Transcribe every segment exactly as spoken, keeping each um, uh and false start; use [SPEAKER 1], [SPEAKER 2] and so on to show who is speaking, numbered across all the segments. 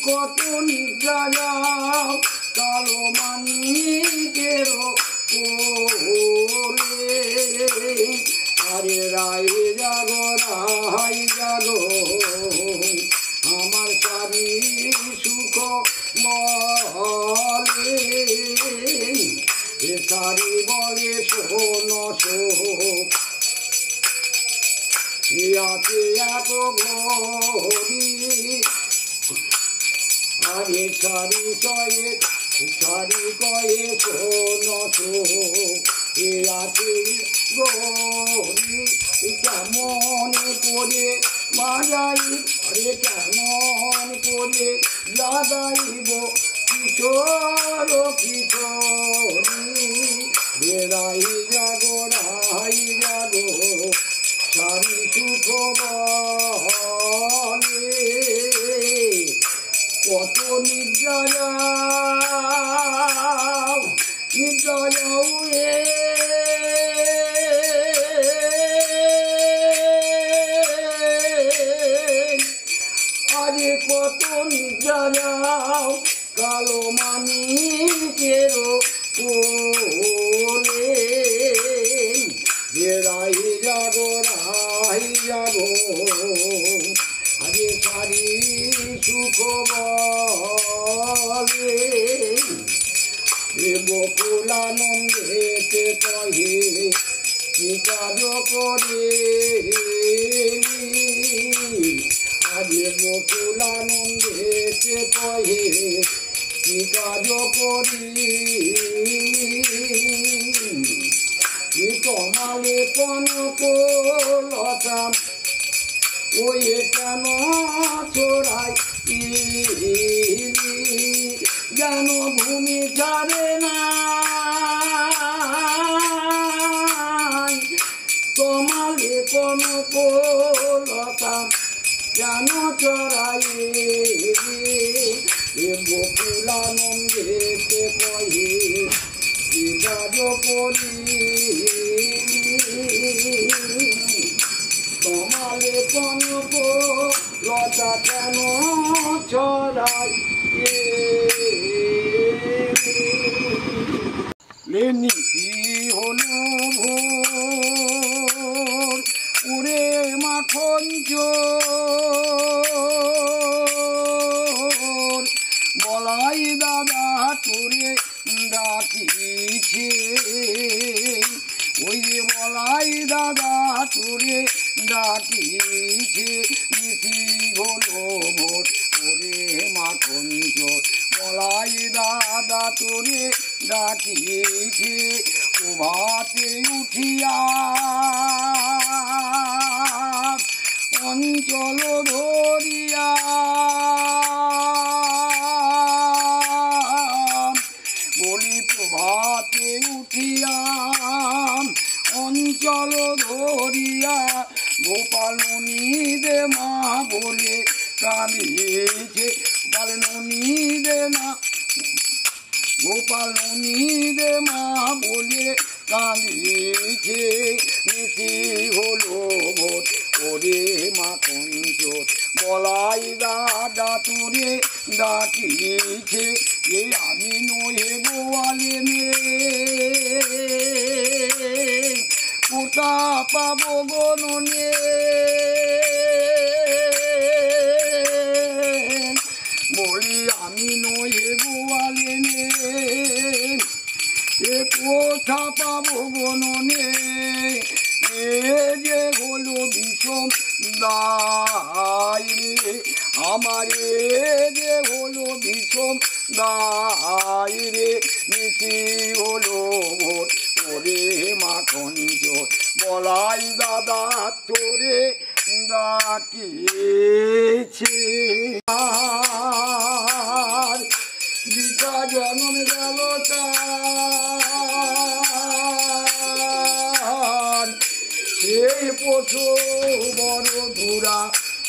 [SPEAKER 1] কত নিদ্রা যাও কালো মানিকের ওরে আরে রায় জাগো রায় জাগো আমার সারি সুখ বলে এ সারি বলে শোন শোক আছে এত ঘড়ি আরে সারি কয়ে সারি কয়ে শোন শোক এ আছে গরি কেমন করে বাজাই রে কেমন করে জাগাইব কিশোর কিশোরী রে রাই জাগো রাই জাগো সারি সুখ বলে কত নিদ্রা যাও নিদ্রা যাও রে আরে কত নিদ্রা যাও কালো মানিকের ওরে রাই জাগো রাই জাগো আরে সারি সুখ বলে বকুলানন্দেতে কহে কি কাজ করে আরে বকুলানন্দেতে কহে কি কাজ করি তোমালে কনক লতা ওই কেন চোরাই যেন ভূমি ছাড়ে না তোমালে কনক লতা কেন চড়াই বকুলানন্দেতে কহে কি কাজ করি তোমালে কনক লতা কেন ছড়াই নিশি হলো ভোর উড়ে মাখন চোর বলাই দাদা তোরে ডাকিছে ওই যে বলাই দাদা তোরে ডাকিছে নিশি হলো ভোর ওরে মাখন চোর বলাই দাদা তোরে ডাকিছে প্রভাতে উঠিয়া অঞ্চল ধরিয়া বলি প্রভাতে উঠিয়া অঞ্চল ধরিয়া গোপাল ননীদে মা বলে কাঁদিছে গোপাল ননীদে মা গোপাল ননীদে মা বলে কাঁদিছে নিশি হলো ভোর ওরে মাখন চোর বলাই দাদা তোরে ডাকিছে এ আমি নহে গোয়ালে নে কোথা পাবো গননে বলি আমি নহে গোয়ালে নে এ কোথা পাবো গননে এ যে হলো বিষম দায় রে আমার এ যে হলো বিষম দায় রে নিশি হলো ভোর ওরে মাখন চোর বলাই দাদা তোরে ডাকিছে গীতা জন্ম গেল তার সেই পশু বড় ধুরা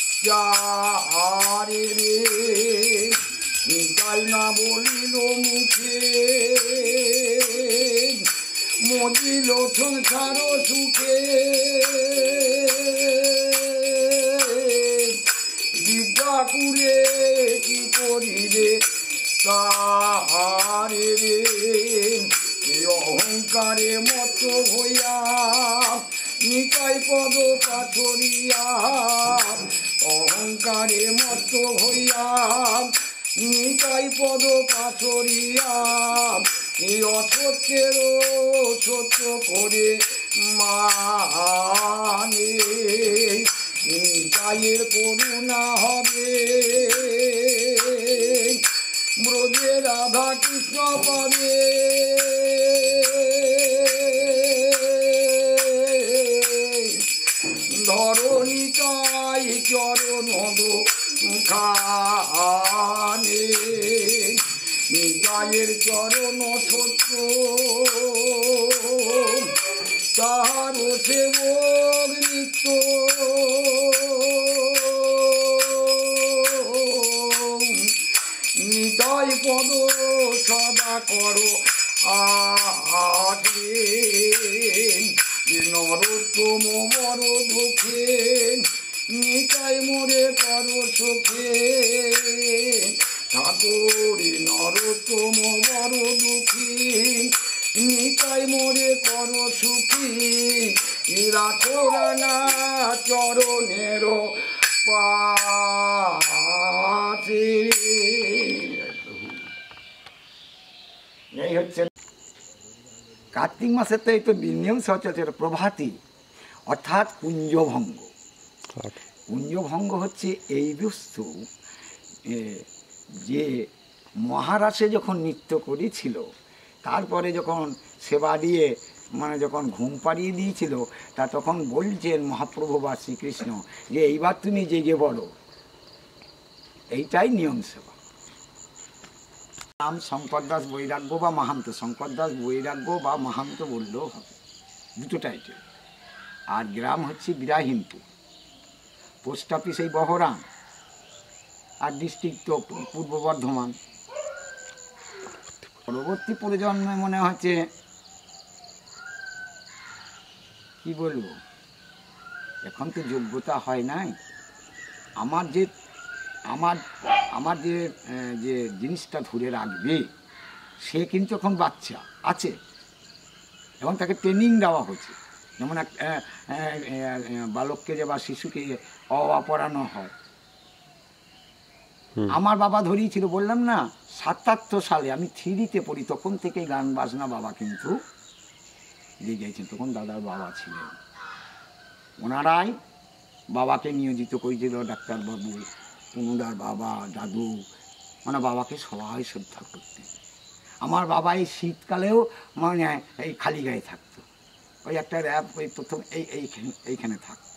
[SPEAKER 1] চারে রে তাই না বলিল মুখে মজিল সংসার সুখে বিদ্যা কুলে কি করি দিবে তাহারে রে। অহংকারে মত হইয়া নিতাই পদ পাথরিয়া, অহংকারে মত হইয়া নিতাই পদ পাথরিয়া, এই অসত্যের সত্য করে মানে নিতাইয়ের করুণা হবে। ব্রজে রাধা কৃষ্ণ পাবে, ধরণিতাই চরণ খানে, নিতাইয়ের চরণ সত্য তাহার সেবক নিত্য। নিতাই পদ সদা করো আগে, নরোত্তম বড় দুঃখে নিতাই মোরে করো সুখে। ঠাকুরি নরোত্তম বড় দুঃখী নিতাই মোরে করো সুখী, রাখো রানা চরণের পাশে। এই হচ্ছে কার্তিক মাসের তো এই তো নিয়ম সচরাচর প্রভাতী অর্থাৎ কুঞ্জভঙ্গ। কুঞ্জভঙ্গ হচ্ছে এই বস্তু যে মহারাজে যখন নৃত্য করেছিল, তারপরে যখন সেবা দিয়ে মানে যখন ঘুম পাড়িয়ে দিয়েছিল, তা তখন বলছেন মহাপ্রভু বা শ্রীকৃষ্ণ যে এইবার তুমি জেগে বলো, এইটাই নিয়ম সেবা। নাম শঙ্কর দাস বৈরাগ্য বা মাহান্ত, শঙ্কর দাস বৈরাগ্য বা মাহান্ত বললেও হবে, দুটো টাইটেল। আর গ্রাম হচ্ছে বিরাহিমপুর, পোস্ট অফিস এই বহরাম, আর ডিস্ট্রিক্ট তো পূর্ব বর্ধমান। পরবর্তী প্রজন্মে মনে হচ্ছে কি বলবো, এখন তো যোগ্যতা হয় নাই। আমার যে আমার আমার যে যে জিনিসটা ধরে রাখবে সে কিন্তু এখন বাচ্চা আছে এবং তাকে ট্রেনিং দেওয়া হচ্ছে। যেমন এক বালককে যে বা শিশুকে অ আ পড়ানো হয়। আমার বাবা ধরিয়েছিল, বললাম না সাতাত্তর সালে আমি থ্রিতে পড়ি, তখন থেকে গান বাজনা বাবা কিন্তু দিয়ে গেছেন। তখন দাদার বাবা ছিলেন, ওনারাই বাবাকে নিয়োজিত করেছিল, ডাক্তারবাবু, তনুদার বাবা, দাদু, মানে বাবাকে সবাই শ্রদ্ধা করতেন। আমার বাবা এই শীতকালেও মানে এই খালি গায়ে থাকতো, ওই একটা র্যাপ ওই প্রথম এই এইখানে এইখানে থাকতো।